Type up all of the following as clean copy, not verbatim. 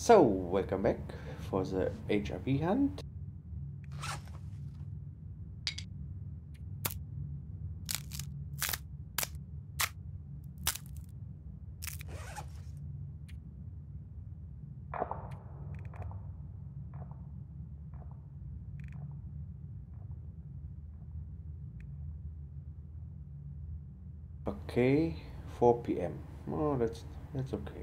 So, welcome back for the HRV hunt. Okay, 4 p.m. Oh, that's okay.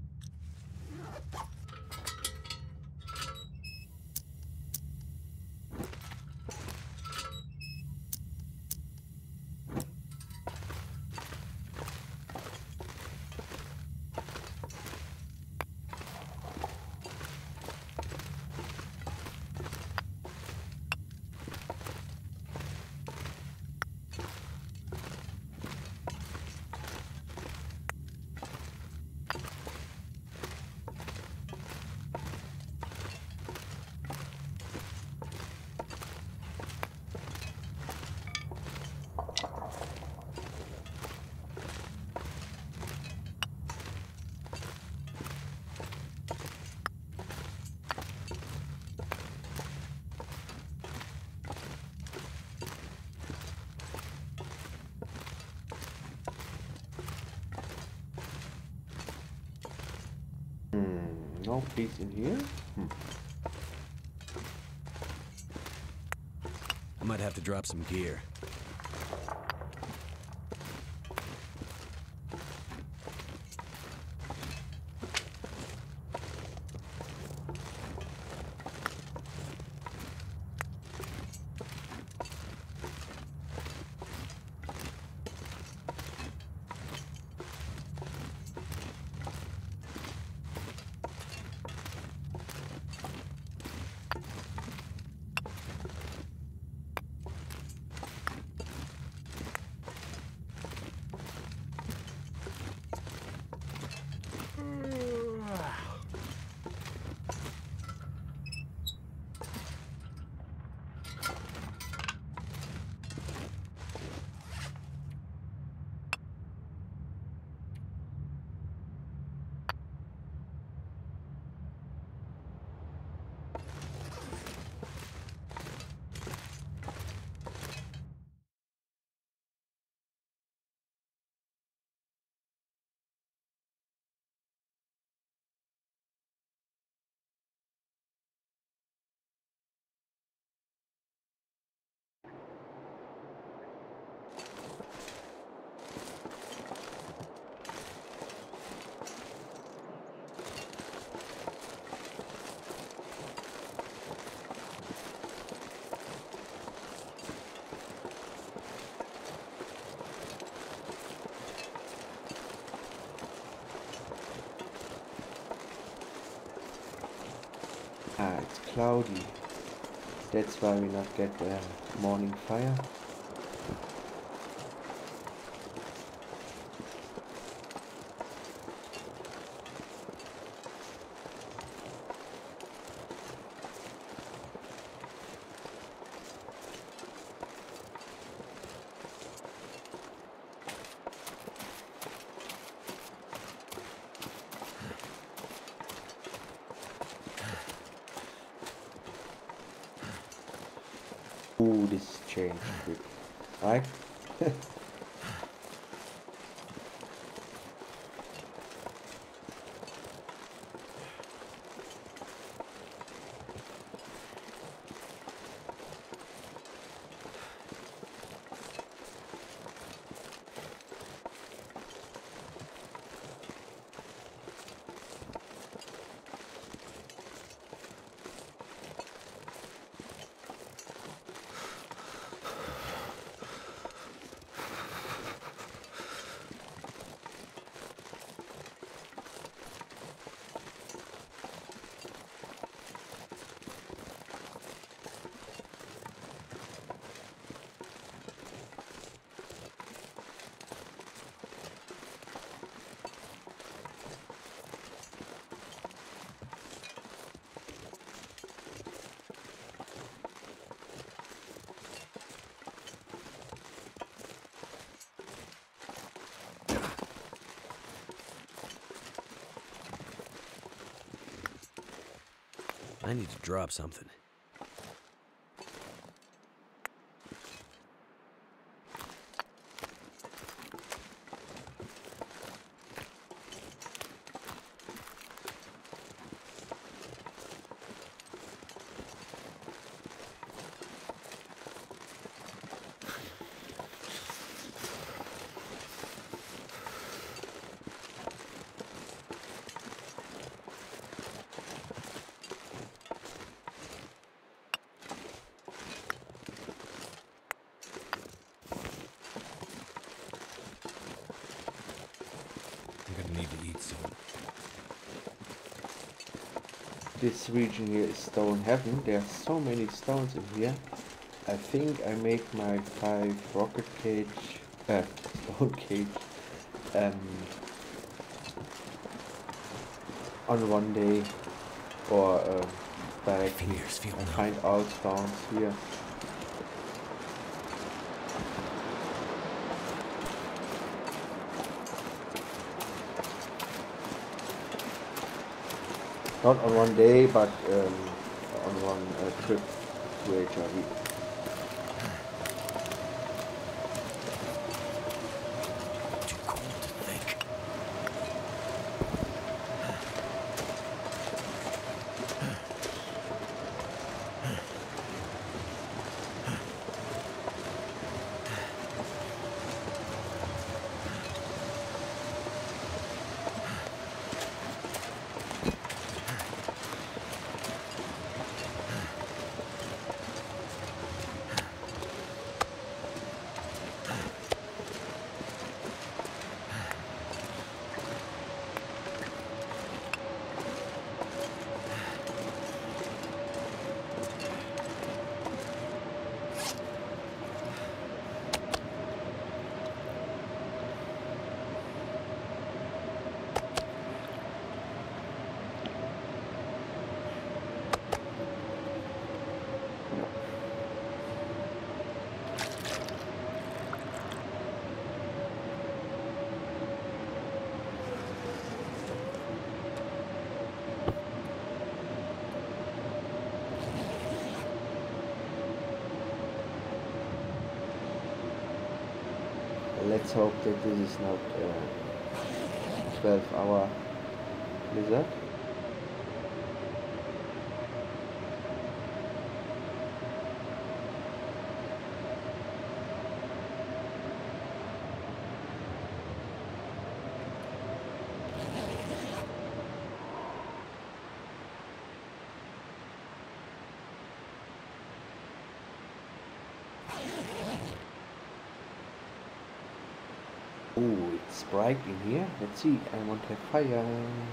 No peace in here. I might have to drop some gear. It's cloudy. That's why we not get the morning fire. Ooh, this changed quick, right? I need to drop something. I'm gonna need to eat soon. This region here is stone heaven. There are so many stones in here. I think I make my 5 rocket cage, stone cage, on one day, or directly Fingers feel numb. find out stones here. Not on one day, but on one trip to HRV. Too cold to think. Let's hope that this is not a 12-hour blizzard. Oh, it's bright in here. Let's see. I want to have fire.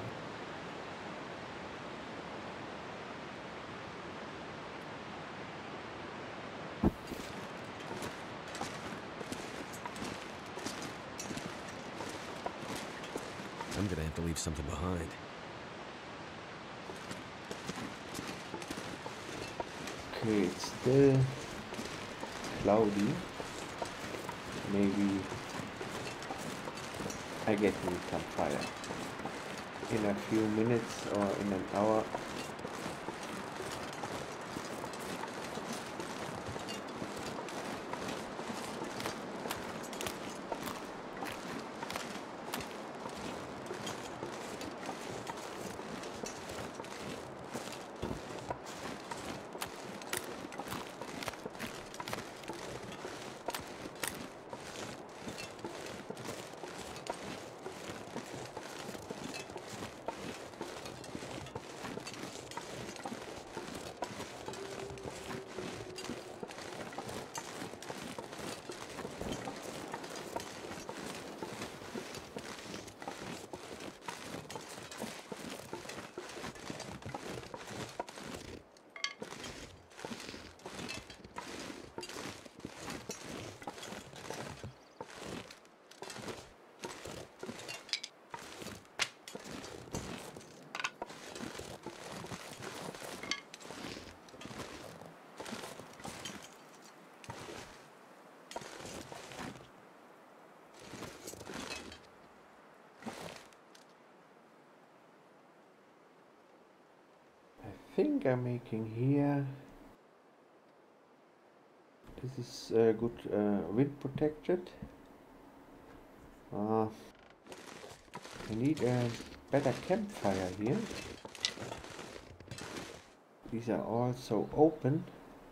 I'm gonna have to leave something behind. Okay, it's still cloudy. Maybe I get me some fire in a few minutes or in an hour. think I'm making here. This is good wind protected. I need a better campfire here. These are also open.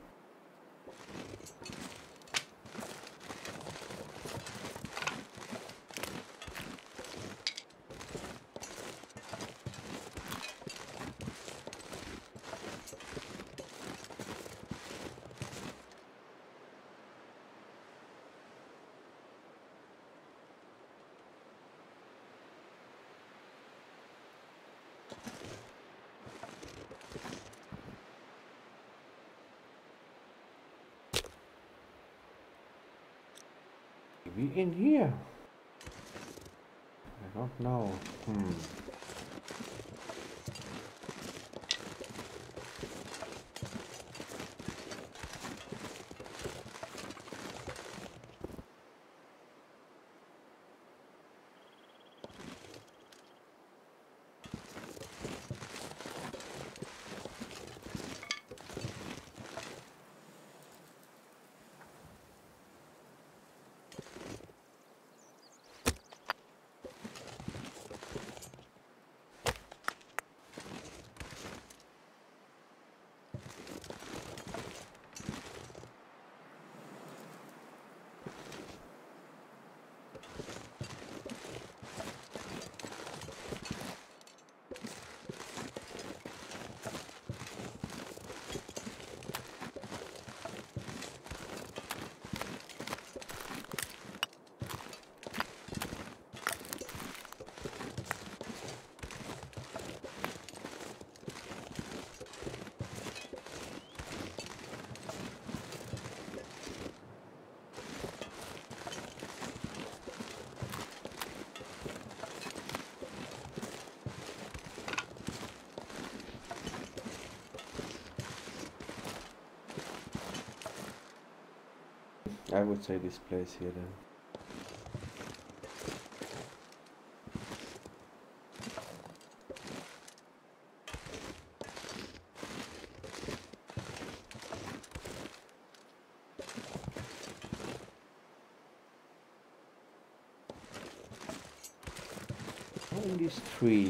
Maybe in here. I don't know. I would say this place here then. In this tree.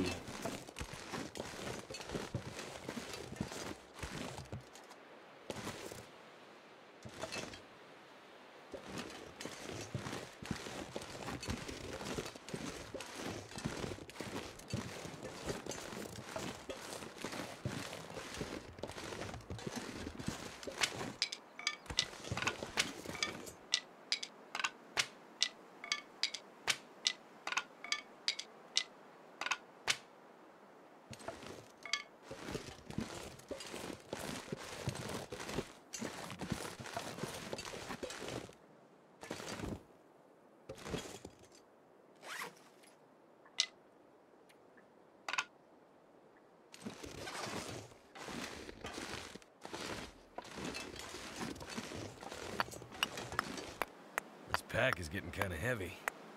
This pack is getting kind of heavy.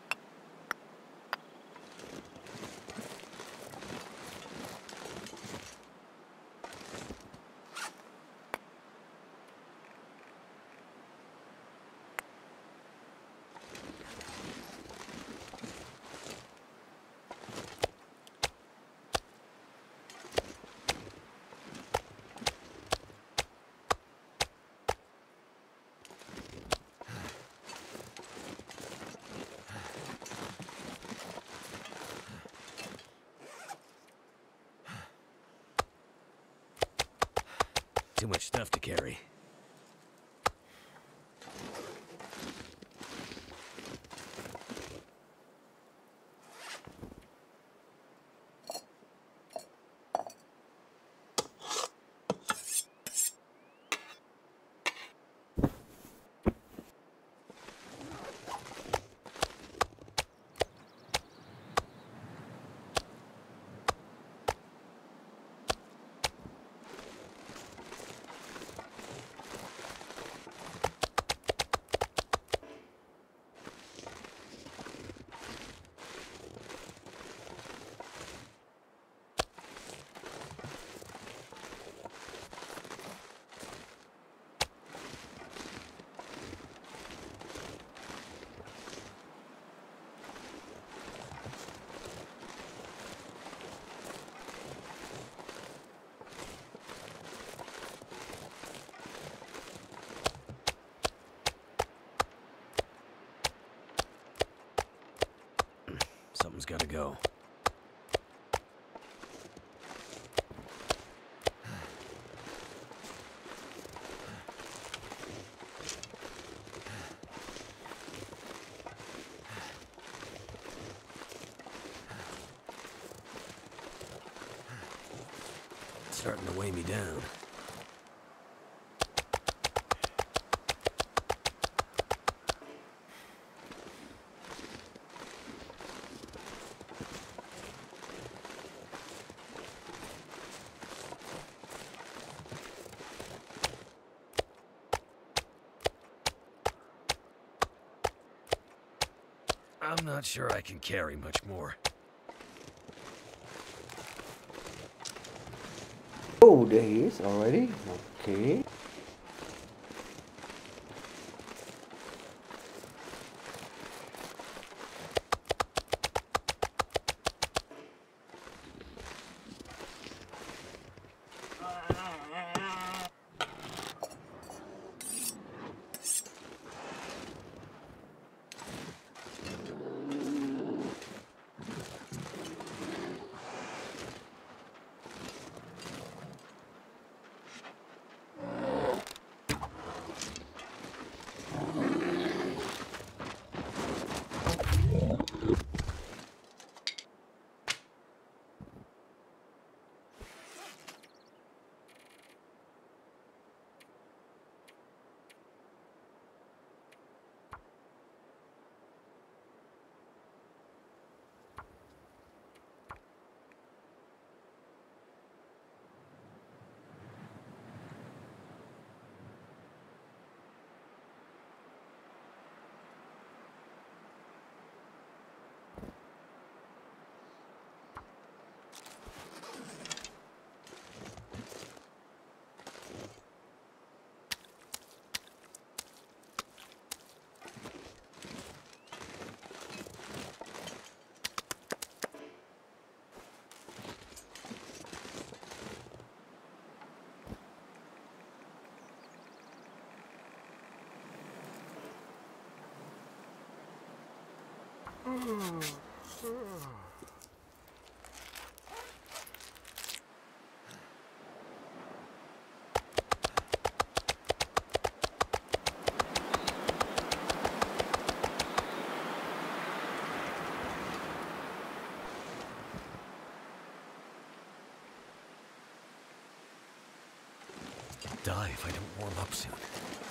Too much stuff to carry. Something's gotta go. It's starting to weigh me down. I'm not sure I can carry much more. Oh, there he is already. Okay. Die if I don't warm up soon.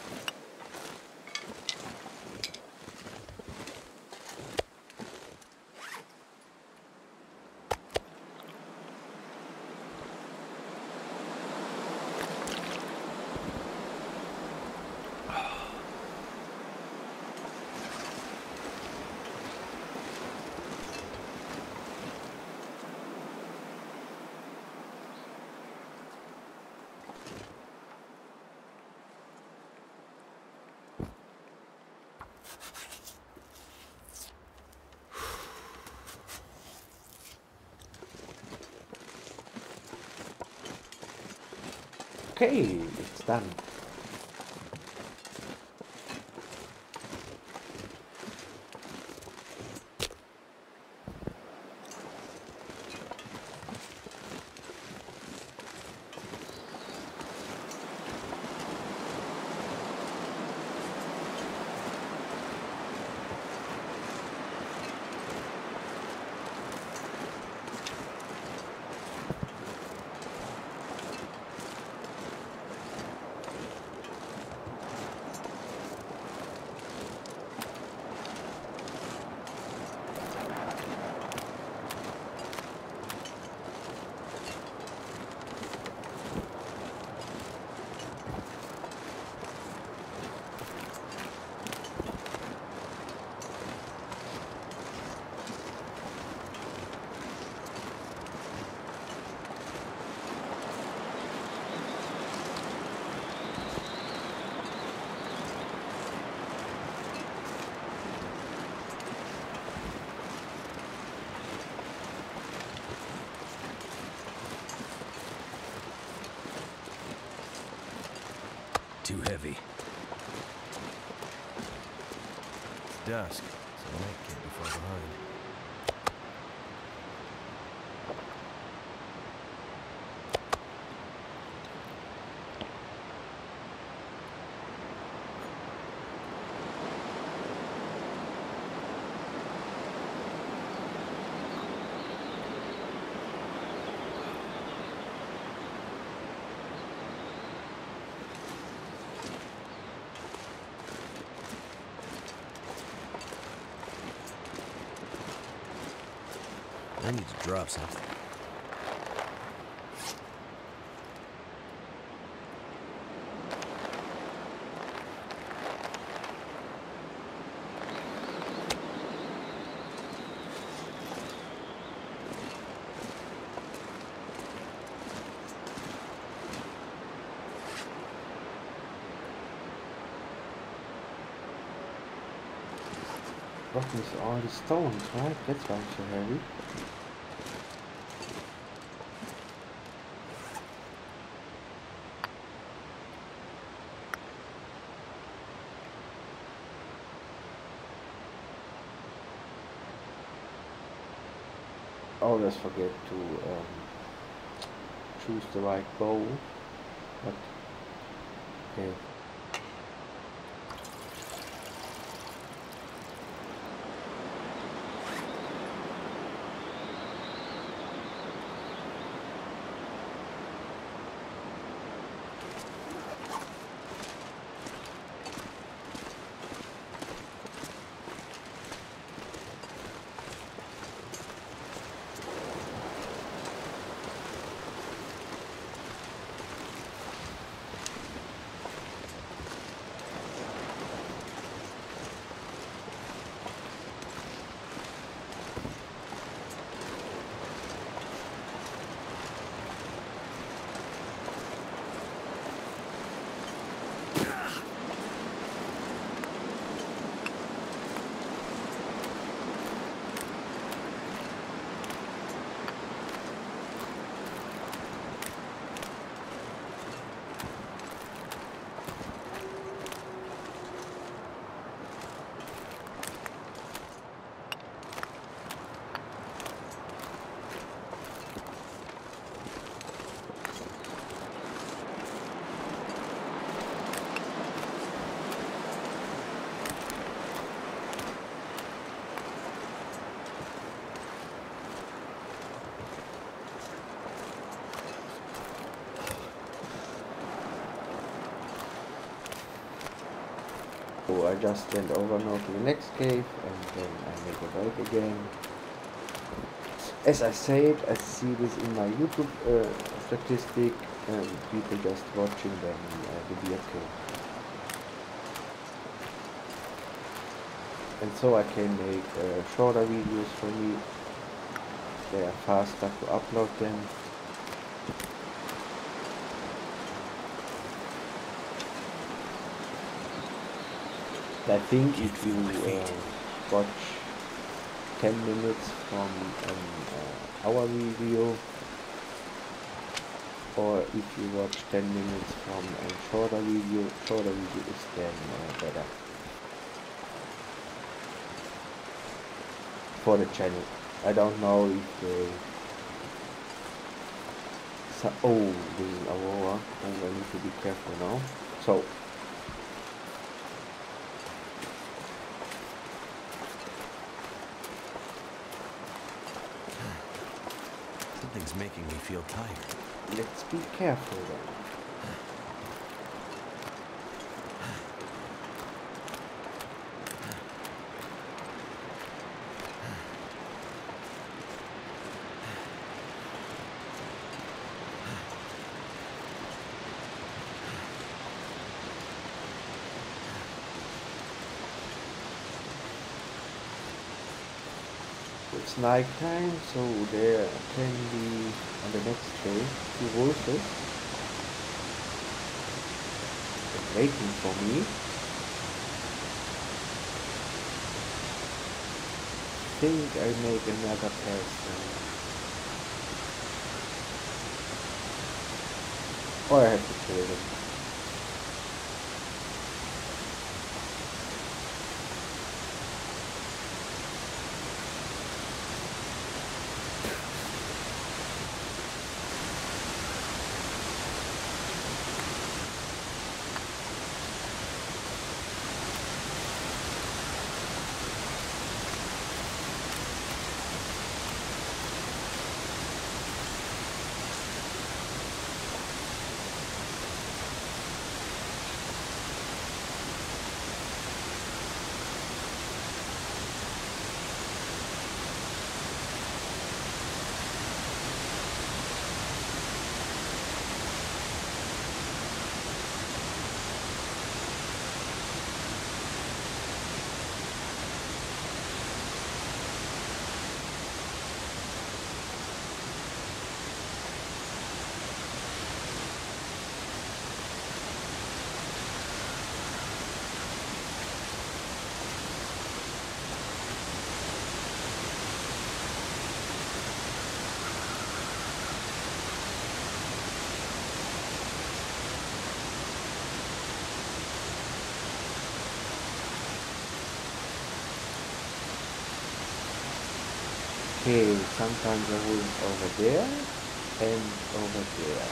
Okay, it's done. Too heavy. It's dusk, so I might get before behind. I need to drop something. What is all the stones, right? That's why it's so heavy. Always forget to choose the right bow, but okay. So I just went over now to the next cave and then I make a break again. As I said, I see this in my YouTube statistic, people just watching them the beer cave. And so I can make shorter videos for me. They are faster to upload them. I think if you watch 10 minutes from an hour video, or if you watch 10 minutes from a shorter video is then better for the channel. I don't know if they... oh, this is aurora. Oh, I need to be careful now. So Something's making me feel tired. let's be careful then. It's night time, so there can be on the next day 2 wolves waiting for me. I think I make another pass now. Or I have to kill them. Okay, sometimes I hold it over there and over there.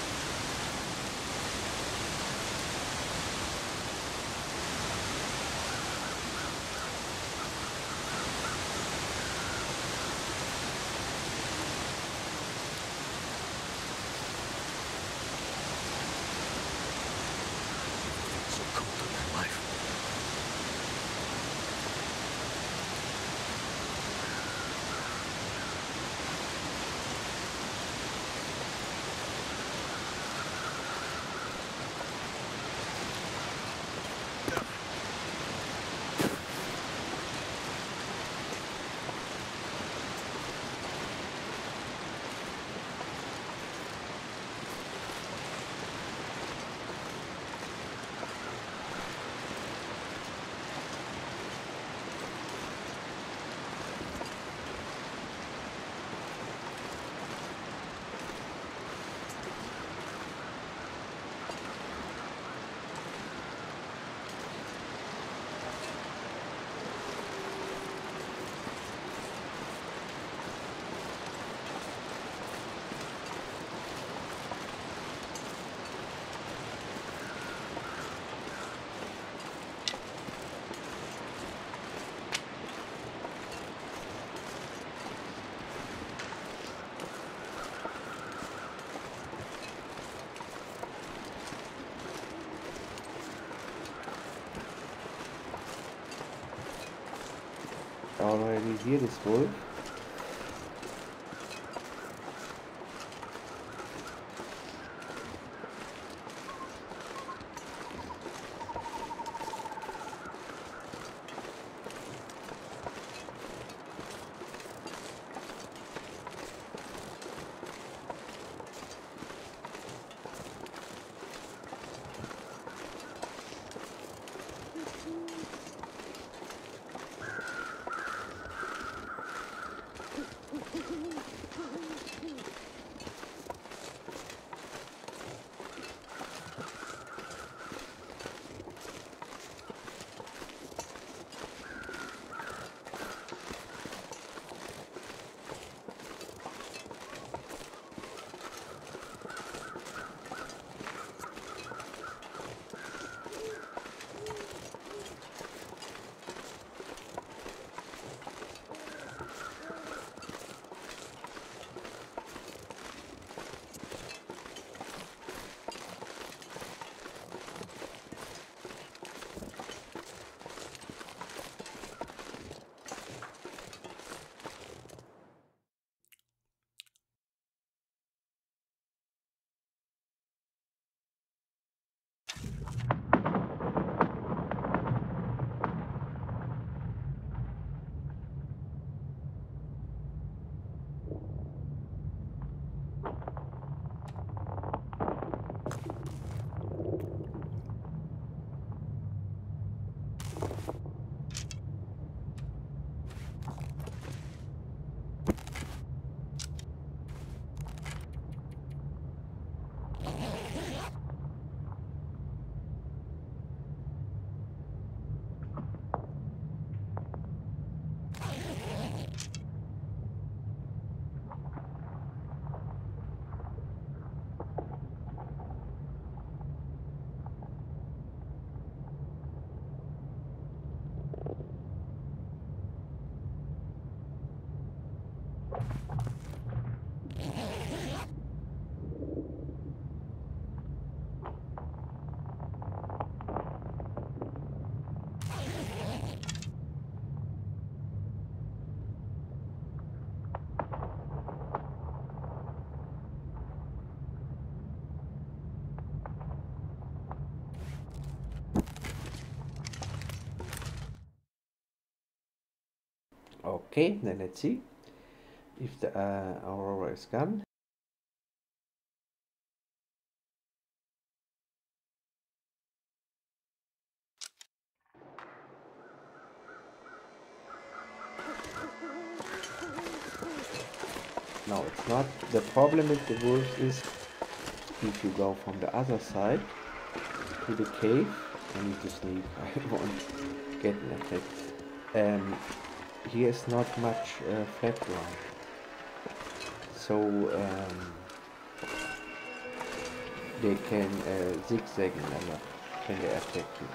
So cold in my life. Already here this wolf. Okay, then let's see if the aurora is gone. No, it's not. The problem with the wolves is if you go from the other side to the cave, I need to sneak, I won't get an effect. here is not much flat ground, so they can zigzag a lot when they attack you.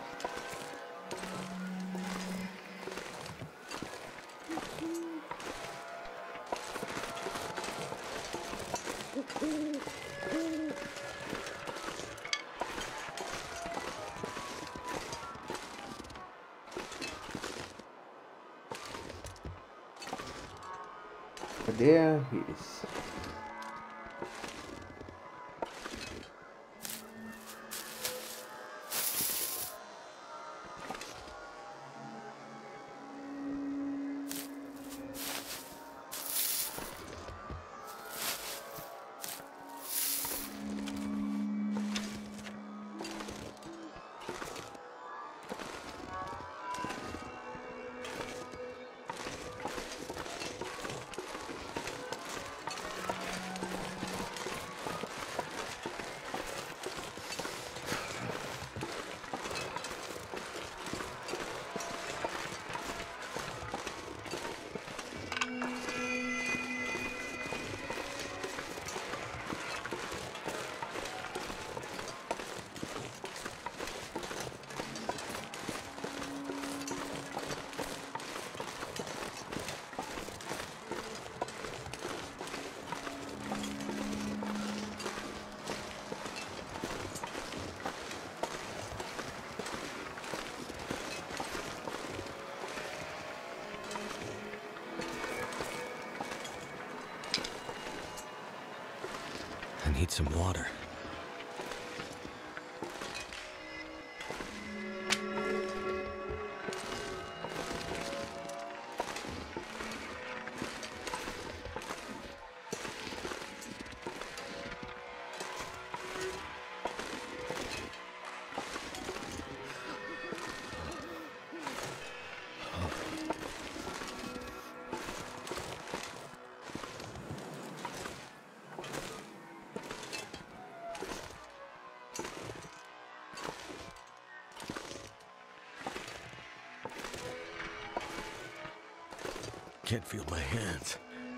But there he is. I need some water. Can't feel my hands.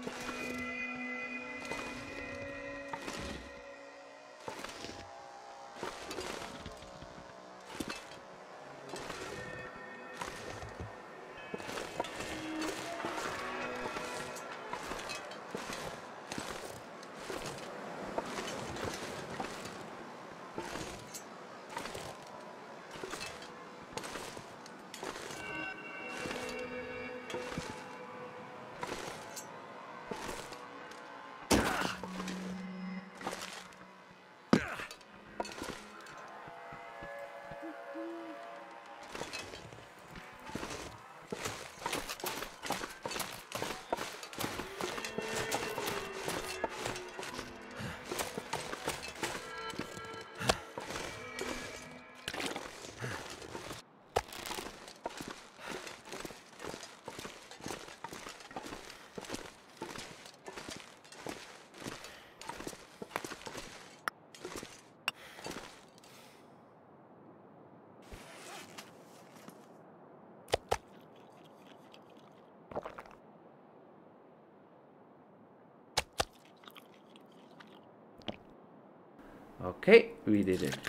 Okay, we did it.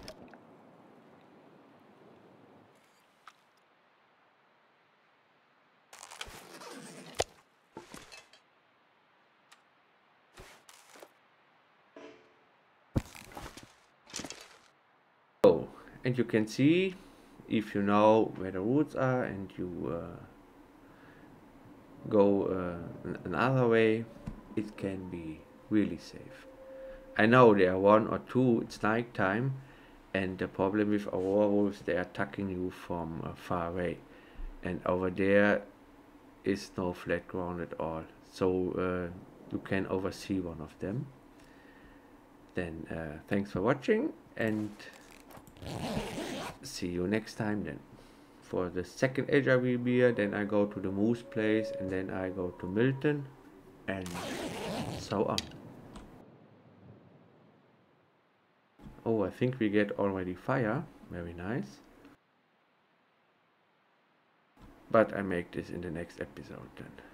Oh, and you can see, if you know where the roots are and you go another way, it can be really safe. I know there are one or two, it's night time, and the problem with aurora wolves, they are attacking you from far away, and over there is no flat ground at all, so you can oversee one of them. Then thanks for watching, and see you next time then. For the second HRV beer, then I go to the Moose place, and then I go to Milton, and so on. Oh, I think we get already fire. Very nice. But I make this in the next episode then.